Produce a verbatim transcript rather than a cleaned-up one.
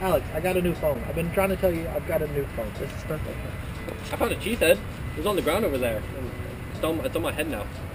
Alex, I got a new phone. I've been trying to tell you I've got a new phone. This is perfect. I found a cheese head. It was on the ground over there. It's on, it's on my head now.